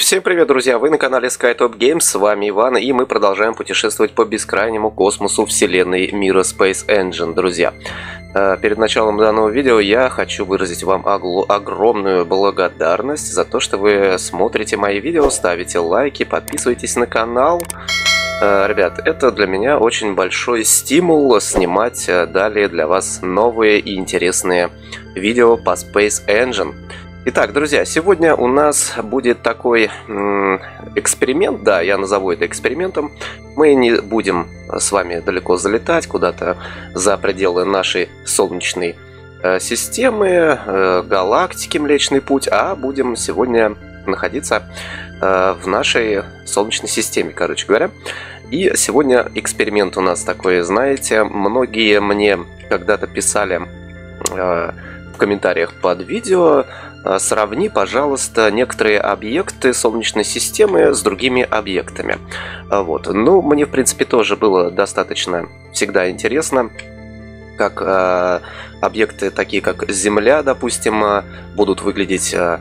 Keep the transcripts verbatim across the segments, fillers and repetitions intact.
Всем привет, друзья! Вы на канале SkyTop Games, с вами Иван, и мы продолжаем путешествовать по бескрайнему космосу вселенной мира Space Engine, друзья. Перед началом данного видео я хочу выразить вам огромную благодарность за то, что вы смотрите мои видео, ставите лайки, подписывайтесь на канал. Ребят, это для меня очень большой стимул снимать далее для вас новые и интересные видео по Space Engine. Итак, друзья, сегодня у нас будет такой эксперимент, да, я назову это экспериментом. Мы не будем с вами далеко залетать, куда-то за пределы нашей Солнечной э, системы, э, галактики Млечный Путь, а будем сегодня находиться э, в нашей Солнечной системе, короче говоря. И сегодня эксперимент у нас такой, знаете, многие мне когда-то писали э, в комментариях под видео: сравни, пожалуйста, некоторые объекты Солнечной системы с другими объектами. Вот. Ну, мне, в принципе, тоже было достаточно всегда интересно, как э, объекты, такие как Земля, допустим, э, будут выглядеть э,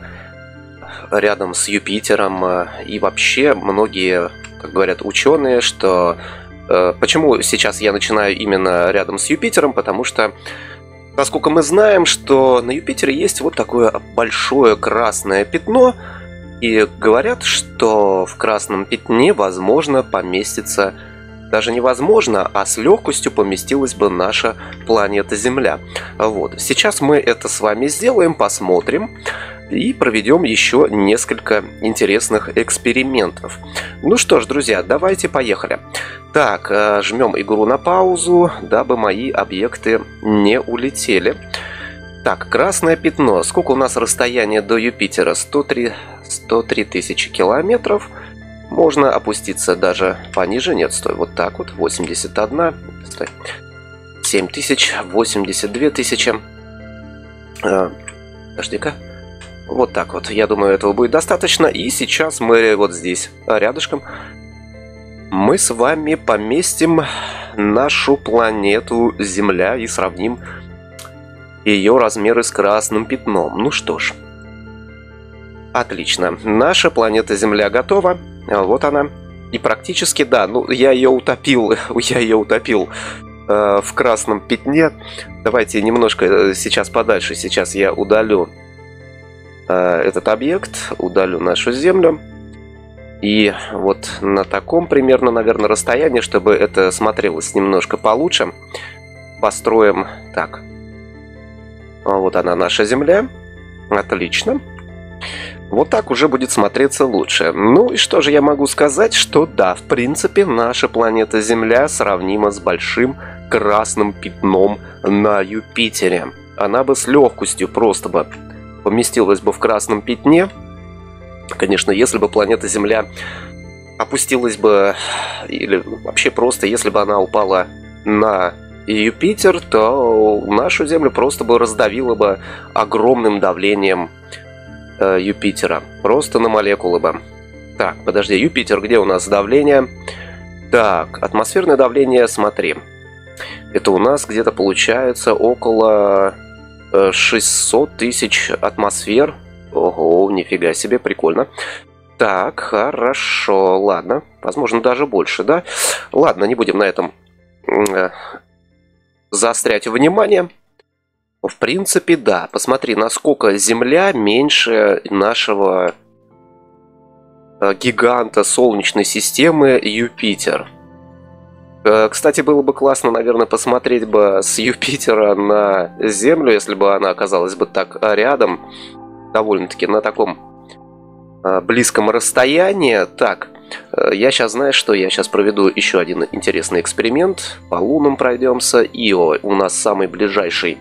рядом с Юпитером. Э, и вообще, многие, как говорят ученые, что... Э, почему сейчас я начинаю именно рядом с Юпитером? Потому что насколько мы знаем, что на Юпитере есть вот такое большое красное пятно, и говорят, что в красном пятне, возможно, поместится, даже невозможно, а с легкостью поместилась бы наша планета Земля. Вот. Сейчас мы это с вами сделаем, посмотрим и проведем еще несколько интересных экспериментов. Ну что ж, друзья, давайте поехали. Так, жмем игру на паузу, дабы мои объекты не улетели. Так, красное пятно. Сколько у нас расстояние до Юпитера? сто три тысячи километров. Можно опуститься даже пониже. Нет, стой, вот так вот. восемьдесят один. Стой. семь тысяч, восемьдесят две тысячи. А, подожди-ка. Вот так вот. Я думаю, этого будет достаточно. И сейчас мы вот здесь, рядышком, мы с вами поместим нашу планету Земля и сравним ее размеры с красным пятном. Ну что ж. Отлично. Наша планета Земля готова. Вот она. И практически, да, ну я ее утопил. Я ее утопил э, в красном пятне. Давайте немножко сейчас подальше. Сейчас я удалю э, этот объект. Удалю нашу Землю. И вот на таком примерно, наверное, расстоянии, чтобы это смотрелось немножко получше, построим так. Вот она, наша Земля. Отлично. Вот так уже будет смотреться лучше. Ну и что же я могу сказать? Что да, в принципе, наша планета Земля сравнима с большим красным пятном на Юпитере. Она бы с легкостью просто бы поместилась бы в красном пятне. Конечно, если бы планета Земля опустилась бы, или вообще просто, если бы она упала на Юпитер, то нашу Землю просто бы раздавило бы огромным давлением э, Юпитера. Просто на молекулы бы. Так, подожди, Юпитер, где у нас давление? Так, атмосферное давление, смотри. Это у нас где-то получается около э, шестьсот тысяч атмосфер. Ого, нифига себе, прикольно. Так, хорошо, ладно. Возможно, даже больше, да? Ладно, не будем на этом э, заострять внимание. В принципе, да. Посмотри, насколько Земля меньше нашего э, гиганта Солнечной системы Юпитер. Э, кстати, было бы классно, наверное, посмотреть бы с Юпитера на Землю, если бы она оказалась бы так рядом. Довольно-таки на таком э, близком расстоянии. Так, э, я сейчас, знаешь что, я сейчас проведу еще один интересный эксперимент. По лунам пройдемся. Ио у нас самый ближайший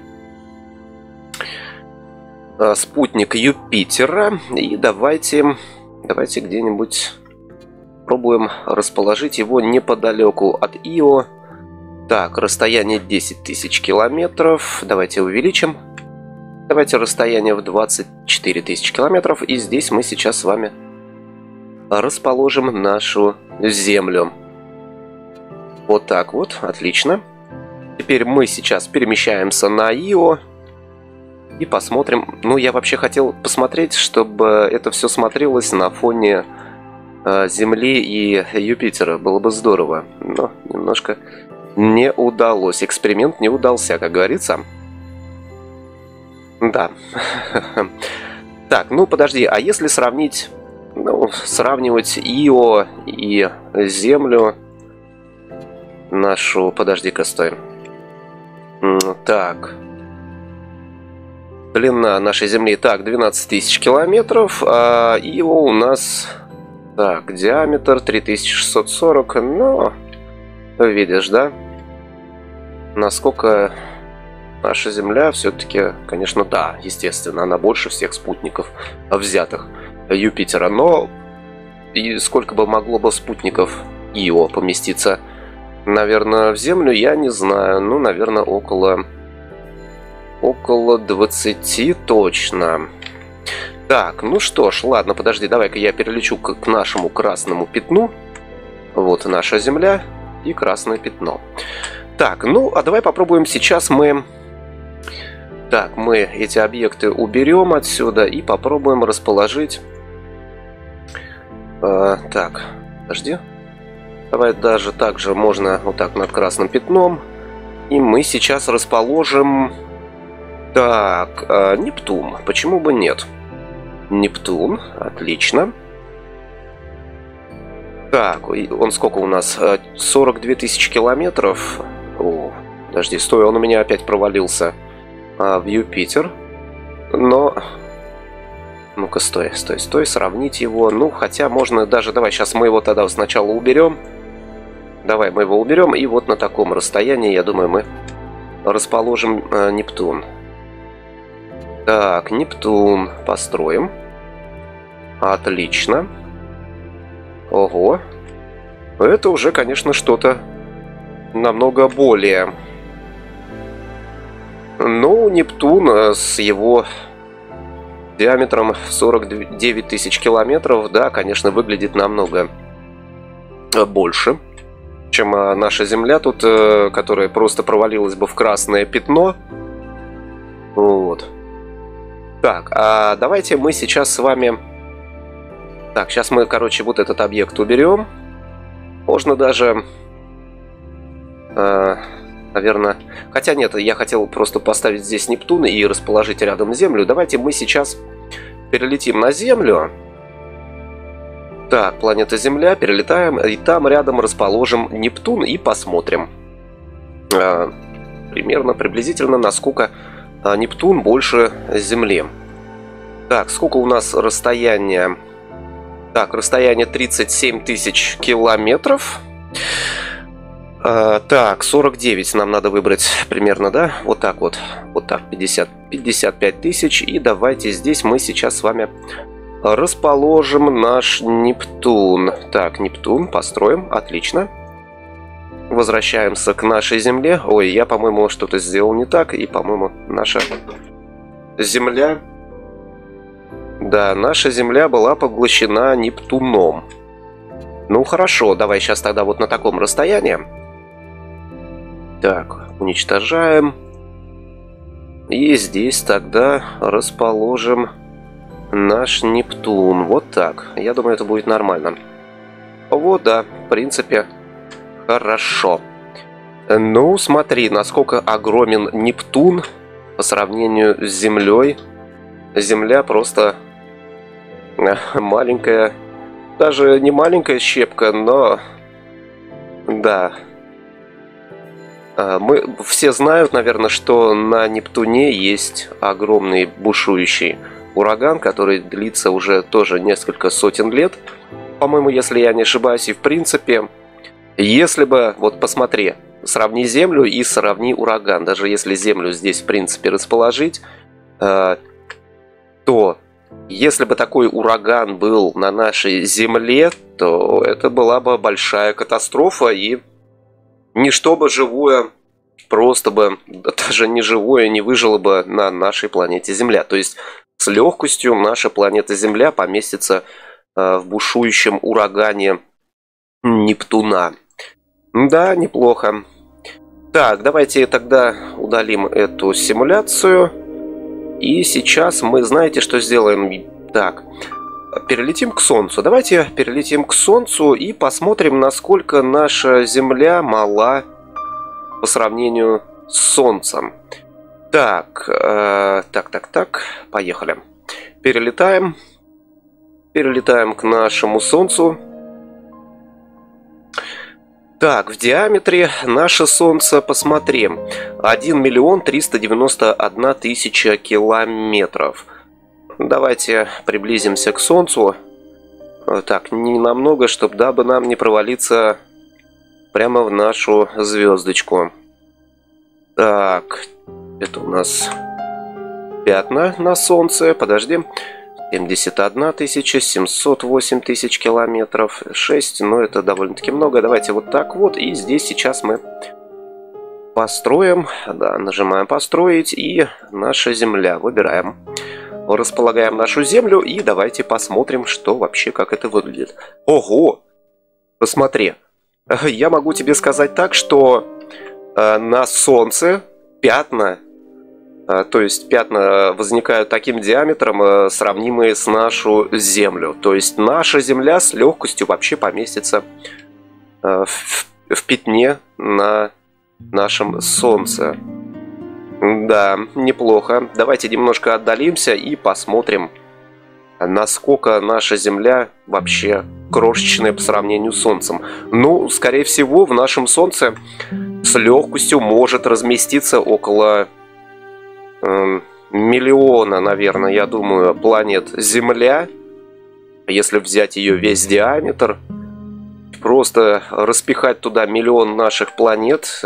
э, спутник Юпитера. И давайте, давайте где-нибудь пробуем расположить его неподалеку от Ио. Так, расстояние десять тысяч километров. Давайте увеличим. Давайте расстояние в двадцать четыре тысячи километров. И здесь мы сейчас с вами расположим нашу Землю. Вот так вот. Отлично. Теперь мы сейчас перемещаемся на Ио. И посмотрим. Ну, я вообще хотел посмотреть, чтобы это все смотрелось на фоне э, Земли и Юпитера. Было бы здорово. Но немножко не удалось. Эксперимент не удался, как говорится. Да. Так, ну подожди, а если сравнить... Ну, сравнивать Ио и Землю нашу... Подожди-ка, стой. Так... Длина нашей Земли, так, двенадцать тысяч километров, а его у нас, так, диаметр три тысячи шестьсот сорок, ну, видишь, да, насколько наша Земля все-таки, конечно, да, естественно, она больше всех спутников взятых Юпитера, но и сколько бы могло бы спутников Ио поместиться, наверное, в Землю, я не знаю, ну, наверное, около... Около двадцати точно. Так, ну что ж, ладно, подожди, давай-ка я перелечу к, к нашему красному пятну. Вот наша Земля и красное пятно. Так, ну, а давай попробуем сейчас мы... Так, мы эти объекты уберем отсюда и попробуем расположить... Э, так, подожди. Давай даже так же можно вот так над красным пятном. И мы сейчас расположим... Так, э, Нептун. Почему бы нет? Нептун, отлично. Так, он сколько у нас? сорок две тысячи километров. О, подожди, стой, он у меня опять провалился а, в Юпитер. Но... Ну-ка, стой, стой, стой, сравнить его. Ну, хотя можно даже... Давай, сейчас мы его тогда сначала уберем. Давай, мы его уберем. И вот на таком расстоянии, я думаю, мы расположим э, Нептун. Так, Нептун построим. Отлично. Ого. Это уже, конечно, что-то намного более... Ну, Нептун с его диаметром сорок девять тысяч километров, да, конечно, выглядит намного больше, чем наша Земля тут, которая просто провалилась бы в красное пятно. Вот. Так, а давайте мы сейчас с вами... Так, сейчас мы, короче, вот этот объект уберем. Можно даже... Э, наверное... Хотя нет, я хотел просто поставить здесь Нептун и расположить рядом Землю. Давайте мы сейчас перелетим на Землю. Так, планета Земля, перелетаем. И там рядом расположим Нептун и посмотрим. Э, примерно, приблизительно, насколько... А Нептун больше Земли. Так, сколько у нас расстояние? Так, расстояние тридцать семь тысяч километров. А, так, сорок девять нам надо выбрать примерно, да? Вот так вот. Вот так, пятьдесят, пятьдесят пять тысяч. И давайте здесь мы сейчас с вами расположим наш Нептун. Так, Нептун построим. Отлично. Возвращаемся к нашей Земле. Ой, я, по-моему, что-то сделал не так. И, по-моему, наша Земля... Да, наша Земля была поглощена Нептуном. Ну, хорошо. Давай сейчас тогда вот на таком расстоянии. Так, уничтожаем. И здесь тогда расположим наш Нептун. Вот так. Я думаю, это будет нормально. Вот, да, в принципе... Хорошо. Ну, смотри, насколько огромен Нептун по сравнению с Землей. Земля просто маленькая. Даже не маленькая щепка, но... Да. Мы все знают, наверное, что на Нептуне есть огромный бушующий ураган, который длится уже тоже несколько сотен лет. По-моему, если я не ошибаюсь, и в принципе... Если бы, вот посмотри, сравни Землю и сравни ураган. Даже если Землю здесь, в принципе, расположить, э, то если бы такой ураган был на нашей Земле, то это была бы большая катастрофа. И ничто бы живое, просто бы, даже не живое, не выжило бы на нашей планете Земля. То есть с легкостью наша планета Земля поместится э, в бушующем урагане Нептуна. Да, неплохо. Так, давайте тогда удалим эту симуляцию. И сейчас мы, знаете, что сделаем? Так, перелетим к Солнцу. Давайте перелетим к Солнцу и посмотрим, насколько наша Земля мала по сравнению с Солнцем. Так, э, так, так, так, поехали. Перелетаем. Перелетаем к нашему Солнцу. Так, в диаметре наше Солнце, посмотрим, один миллион триста девяносто одна тысяча километров. Давайте приблизимся к Солнцу. Так, не намного, чтобы дабы нам не провалиться прямо в нашу звездочку. Так, это у нас пятна на Солнце. Подожди. семьдесят одна тысяча, семьсот восемь тысяч километров, шесть, но это довольно-таки много. Давайте вот так вот, и здесь сейчас мы построим, да, нажимаем построить, и наша Земля, выбираем, располагаем нашу Землю, и давайте посмотрим, что вообще, как это выглядит. Ого, посмотри, я могу тебе сказать так, что э, на Солнце пятна, то есть пятна возникают таким диаметром, сравнимые с нашу Землю. То есть наша Земля с легкостью вообще поместится в, в пятне на нашем Солнце. Да, неплохо. Давайте немножко отдалимся и посмотрим, насколько наша Земля вообще крошечная по сравнению с Солнцем. Ну, скорее всего, в нашем Солнце с легкостью может разместиться около миллиона, наверное, я думаю, планет Земля. Если взять ее весь диаметр, просто распихать туда миллион наших планет,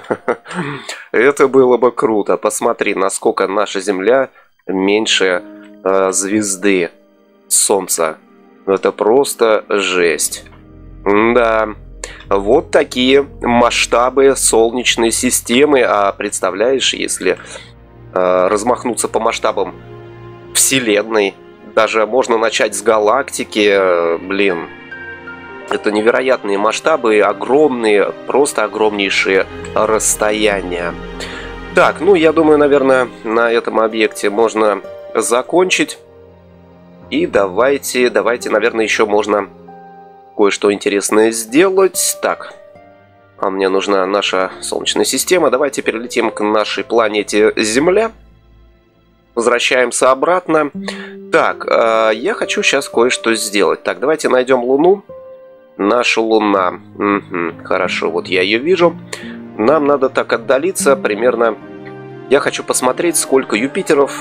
это было бы круто. Посмотри, насколько наша Земля меньше э, звезды Солнца. Это просто жесть. Да, вот такие масштабы Солнечной системы. А представляешь, если размахнуться по масштабам Вселенной. Даже можно начать с галактики. Блин, это невероятные масштабы, огромные, просто огромнейшие расстояния. Так, ну я думаю, наверное, на этом объекте можно закончить. И давайте, давайте, наверное, еще можно кое-что интересное сделать. Так, а мне нужна наша Солнечная система. Давайте перелетим к нашей планете Земля. Возвращаемся обратно. Так, э, я хочу сейчас кое-что сделать. Так, давайте найдем Луну. Наша Луна. Угу, хорошо, вот я ее вижу. Нам надо так отдалиться примерно. Я хочу посмотреть, сколько Юпитеров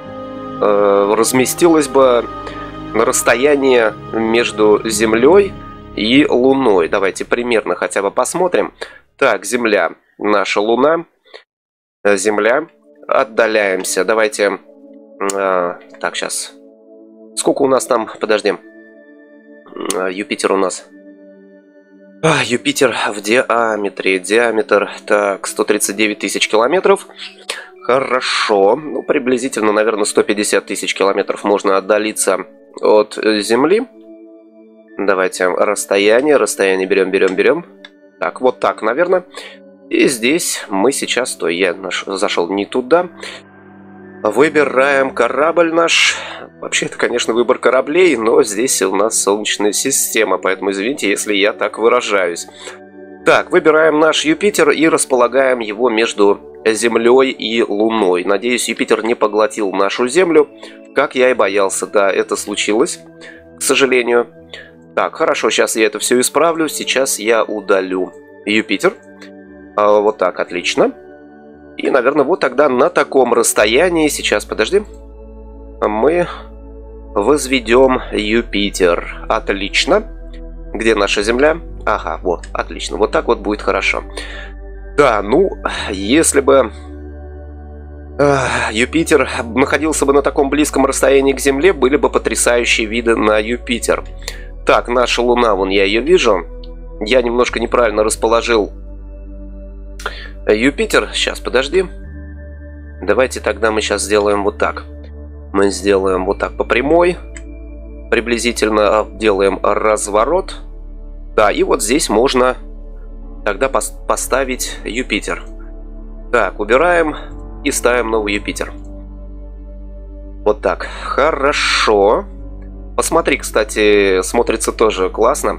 э, разместилось бы на расстоянии между Землей и Луной. Давайте примерно хотя бы посмотрим. Так, Земля, наша Луна, Земля, отдаляемся. Давайте, э, так, сейчас. Сколько у нас там, подожди, э, Юпитер у нас. А, Юпитер в диаметре, диаметр, так, сто тридцать девять тысяч километров. Хорошо, ну, приблизительно, наверное, сто пятьдесят тысяч километров можно отдалиться от Земли. Давайте расстояние, расстояние берем, берем, берем. Так, вот так, наверное. И здесь мы сейчас, то я наш, зашел не туда. Выбираем корабль наш. Вообще, это, конечно, выбор кораблей, но здесь у нас Солнечная система, поэтому извините, если я так выражаюсь. Так, выбираем наш Юпитер и располагаем его между Землей и Луной. Надеюсь, Юпитер не поглотил нашу Землю, как я и боялся. Да, это случилось, к сожалению. Так, хорошо, сейчас я это все исправлю. Сейчас я удалю Юпитер. А, вот так, отлично. И, наверное, вот тогда на таком расстоянии, сейчас, подожди, мы возведем Юпитер. Отлично. Где наша Земля? Ага, вот, отлично. Вот так вот будет хорошо. Да, ну, если бы э, Юпитер находился бы на таком близком расстоянии к Земле, были бы потрясающие виды на Юпитер. Так, наша Луна, вон я ее вижу. Я немножко неправильно расположил Юпитер. Сейчас, подожди. Давайте тогда мы сейчас сделаем вот так. Мы сделаем вот так по прямой. Приблизительно делаем разворот. Да, и вот здесь можно тогда пос поставить Юпитер. Так, убираем и ставим новый Юпитер. Вот так. Хорошо. Посмотри, кстати, смотрится тоже классно.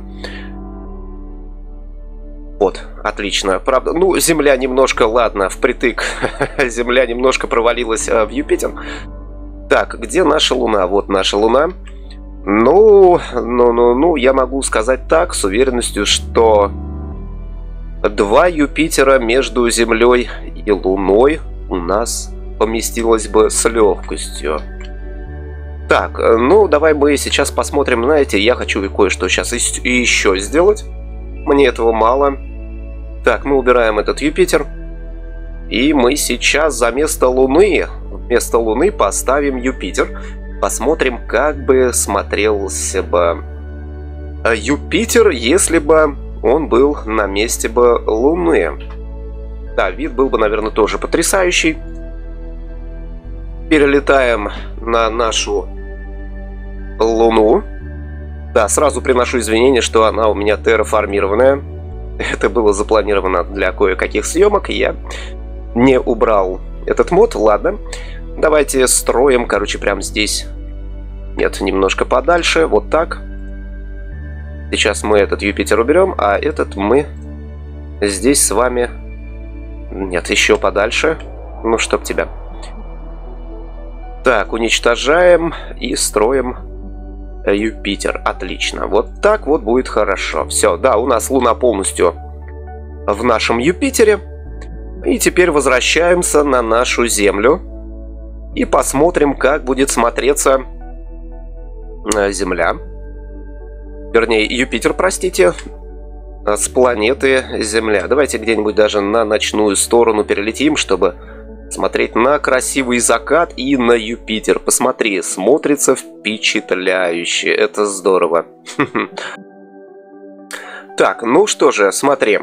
Вот, отлично. Правда, ну, Земля немножко, ладно, впритык. Земля немножко провалилась в Юпитер. Так, где наша Луна? Вот наша Луна. Ну, ну, ну, ну, я могу сказать так, с уверенностью, что два Юпитера между Землей и Луной у нас поместилось бы с легкостью. Так, ну, давай мы сейчас посмотрим, знаете, я хочу кое-что сейчас и еще сделать. Мне этого мало. Так, мы убираем этот Юпитер. И мы сейчас за место Луны, вместо Луны поставим Юпитер. Посмотрим, как бы смотрелся бы Юпитер, если бы он был на месте бы Луны. Да, вид был бы, наверное, тоже потрясающий. Перелетаем на нашу Луну. Да, сразу приношу извинения, что она у меня терраформированная. Это было запланировано для кое-каких съемок, и я не убрал этот мод. Ладно. Давайте строим, короче, прямо здесь. Нет, немножко подальше, вот так. Сейчас мы этот Юпитер уберем, а этот мы здесь с вами... Нет, еще подальше. Ну, чтоб тебя. Так, уничтожаем и строим Юпитер. Отлично. Вот так вот будет хорошо. Все, да, у нас Луна полностью в нашем Юпитере. И теперь возвращаемся на нашу Землю. И посмотрим, как будет смотреться Земля. Вернее, Юпитер, простите, с планеты Земля. Давайте где-нибудь даже на ночную сторону перелетим, чтобы смотреть на красивый закат и на Юпитер. Посмотри, смотрится впечатляюще. Это здорово. Так, ну что же, смотри.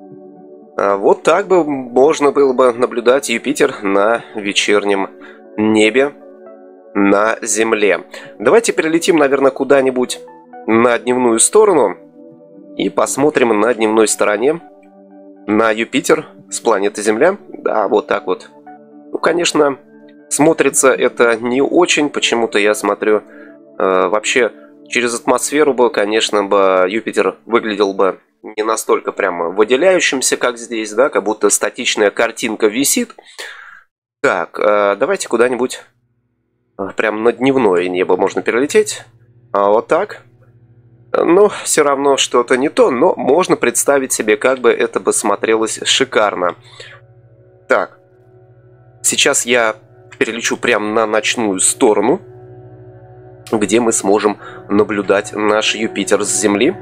Вот так бы можно было бы наблюдать Юпитер на вечернем небе на Земле. Давайте перелетим, наверное, куда-нибудь на дневную сторону и посмотрим на дневной стороне на Юпитер с планеты Земля. Да, вот так вот. Ну, конечно, смотрится это не очень. Почему-то я смотрю э, вообще через атмосферу бы, конечно, бы Юпитер выглядел бы не настолько прямо выделяющимся, как здесь, да, как будто статичная картинка висит. Так, э, давайте куда-нибудь э, прям на дневное небо можно перелететь. А вот так. Ну, все равно что-то не то, но можно представить себе, как бы это бы смотрелось шикарно. Так. Сейчас я перелечу прямо на ночную сторону, где мы сможем наблюдать наш Юпитер с Земли.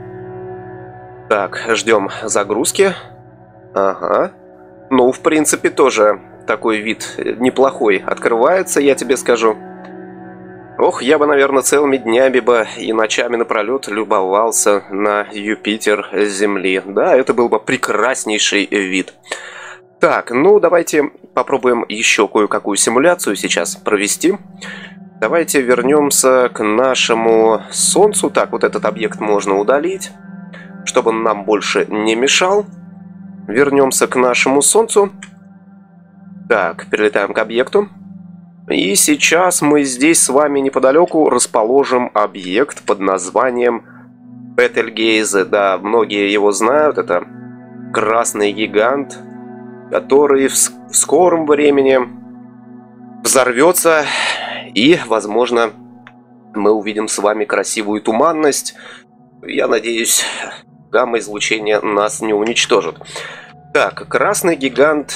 Так, ждем загрузки. Ага. Ну, в принципе, тоже такой вид неплохой открывается, я тебе скажу. Ох, я бы, наверное, целыми днями бы и ночами напролет любовался на Юпитер с Земли. Да, это был бы прекраснейший вид. Так, ну давайте попробуем еще кое-какую симуляцию сейчас провести. Давайте вернемся к нашему Солнцу. Так, вот этот объект можно удалить, чтобы он нам больше не мешал. Вернемся к нашему Солнцу. Так, перелетаем к объекту. И сейчас мы здесь с вами неподалеку расположим объект под названием Бетельгейзе. Да, многие его знают. Это красный гигант, который в скором времени взорвется, и, возможно, мы увидим с вами красивую туманность. Я надеюсь, гамма-излучение нас не уничтожит. Так, красный гигант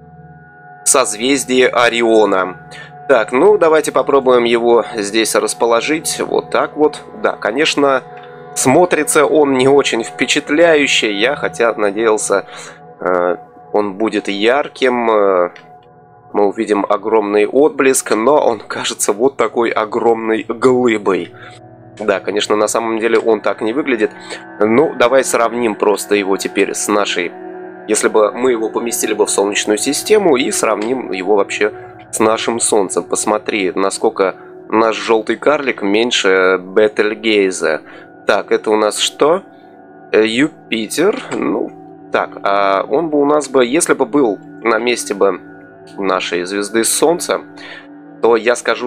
созвездие Ориона. Так, ну давайте попробуем его здесь расположить. Вот так вот. Да, конечно, смотрится он не очень впечатляюще. Я хотя надеялся... Э Он будет ярким, мы увидим огромный отблеск, но он кажется вот такой огромной глыбой. Да, конечно, на самом деле он так не выглядит. Ну, давай сравним просто его теперь с нашей... Если бы мы его поместили бы в Солнечную систему и сравним его вообще с нашим Солнцем. Посмотри, насколько наш желтый карлик меньше Бетельгейзе. Так, это у нас что? Юпитер, ну... Так, а он бы у нас бы, если бы был на месте бы нашей звезды Солнца, то я скажу так.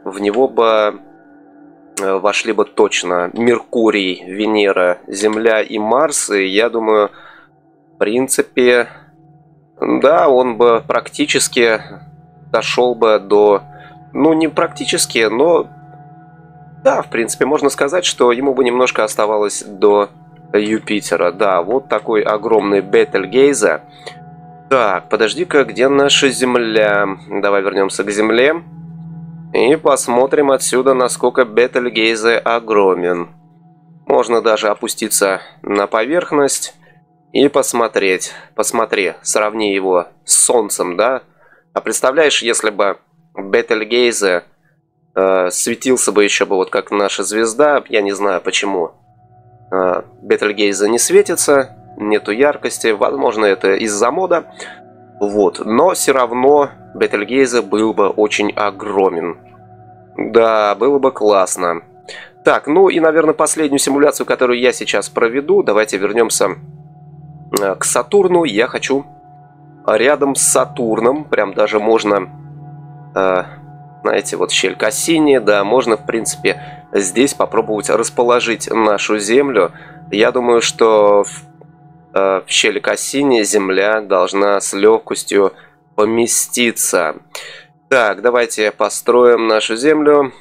в него бы вошли бы точно Меркурий, Венера, Земля и Марс. И я думаю, в принципе, да, он бы практически дошел бы до... Ну, не практически, но... Да, в принципе, можно сказать, что ему бы немножко оставалось до Юпитера. Да, вот такой огромный Бетельгейзе. Так, подожди-ка, где наша Земля? Давай вернемся к Земле. И посмотрим отсюда, насколько Бетельгейзе огромен. Можно даже опуститься на поверхность и посмотреть. Посмотри, сравни его с Солнцем, да? А представляешь, если бы Бетельгейзе э, светился бы еще бы вот как наша звезда, я не знаю почему. Э, Бетельгейзе не светится, нету яркости, возможно, это из-за мода. Вот, но все равно Бетельгейзе был бы очень огромен. Да, было бы классно. Так, ну и, наверное, последнюю симуляцию, которую я сейчас проведу. Давайте вернемся к Сатурну. Я хочу рядом с Сатурном, прям даже можно, э, знаете, вот щель Кассини, да, можно, в принципе, здесь попробовать расположить нашу Землю. Я думаю, что в, э, в щели Кассини Земля должна с легкостью поместиться. Так, давайте построим нашу Землю.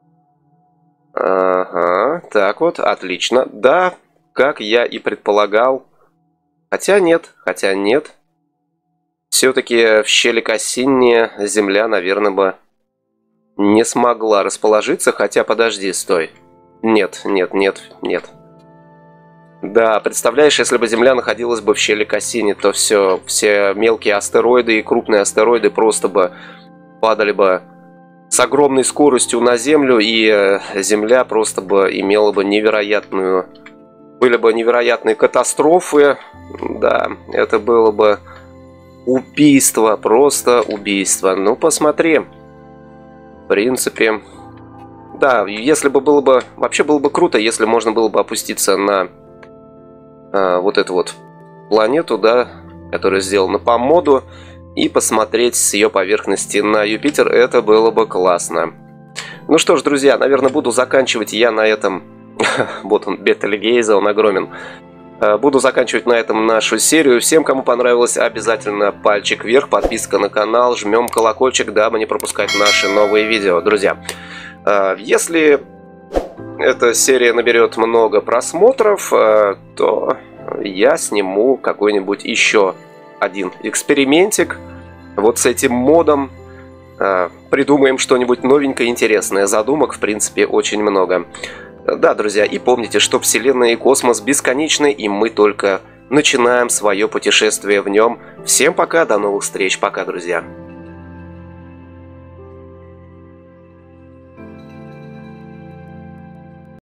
Ага, так вот, отлично. Да, как я и предполагал. Хотя нет, хотя нет. Все-таки в щели Кассини Земля, наверное, бы не смогла расположиться. Хотя, подожди, стой. Нет, нет, нет, нет. Да, представляешь, если бы Земля находилась бы в щели Кассини, то все, все мелкие астероиды и крупные астероиды просто бы падали бы с огромной скоростью на Землю, и Земля просто бы имела бы невероятную... Были бы невероятные катастрофы. Да, это было бы убийство, просто убийство. Ну, посмотри. В принципе... Да, если бы было бы... Вообще было бы круто, если можно было бы опуститься на а, вот эту вот планету, да, которая сделана по моду, и посмотреть с ее поверхности на Юпитер. Это было бы классно. Ну что ж, друзья, наверное, буду заканчивать я на этом. Вот он, Бетельгейзе, он огромен. Буду заканчивать на этом нашу серию. Всем, кому понравилось, обязательно пальчик вверх, подписка на канал, жмем колокольчик, дабы не пропускать наши новые видео. Друзья, если эта серия наберет много просмотров, то я сниму какой-нибудь еще один экспериментик вот с этим модом. Э, придумаем что-нибудь новенькое, интересное. Задумок, в принципе, очень много. Да, друзья, и помните, что Вселенная и космос бесконечны, и мы только начинаем свое путешествие в нем. Всем пока, до новых встреч. Пока, друзья.